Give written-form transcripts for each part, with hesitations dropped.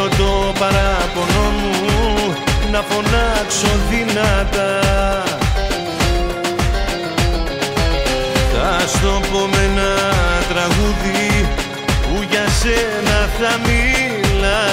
Θέλω το παράπονο μου να φωνάξω δυνατά. Θα στο πω με ένα τραγούδι που για σένα θα μιλά.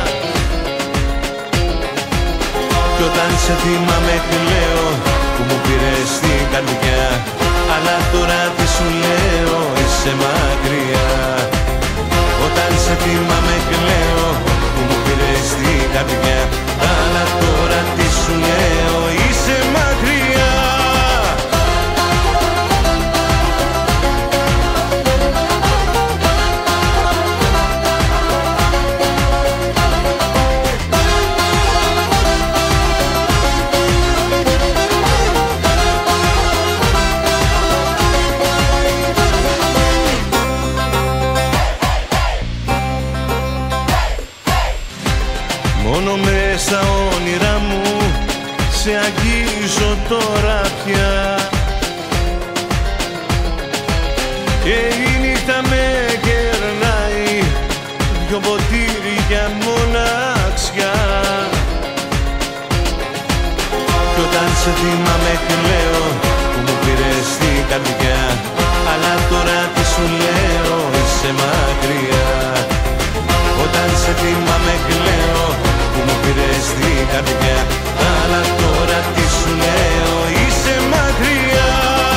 Κι όταν σε θυμάμαι κλαίω που μου πήρες την καρδιά, αλλά τώρα τι σου λέω, είσαι μακριά. Όταν σε θυμάμαι κλαίω που μου πήρες την καρδιά, αλλά τώρα τι σου λέω, είσαι μακριά. Μόνο μες στα όνειρά μου σε αγγίζω τώρα πια, και η νύχτα με γερνάει δυο ποτήρια μοναξιά. Κι όταν σε θυμάμαι κλαίω που μου πήρες την καρδιά, αλλά τώρα τι σου λέω, είσαι μακριά. Όταν σε θυμάμαι κλαίω που μου πήρες την καρδιά, αλλά τώρα τι σου λέω, είσαι μακριά.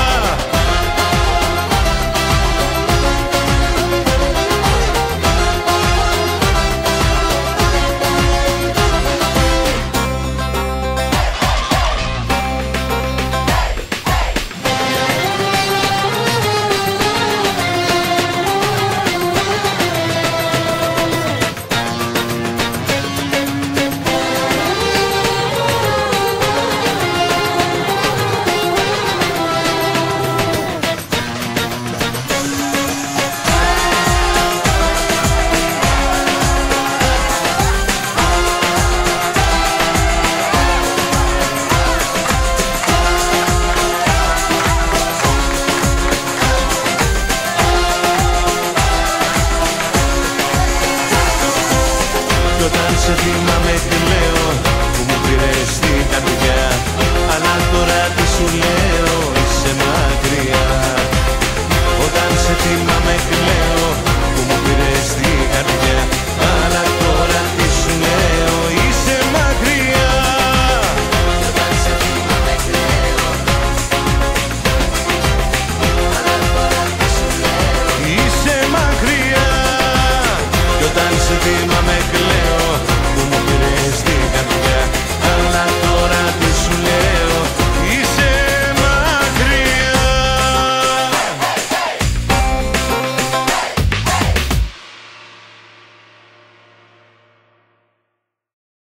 Όταν σε θυμάμαι κλαίω που μου πήρες την καρδιά, αλλά τώρα τι σου λέω, είσαι μακριά. Όταν σε θυμάμαι κλαίω που μου πήρες την καρδιά,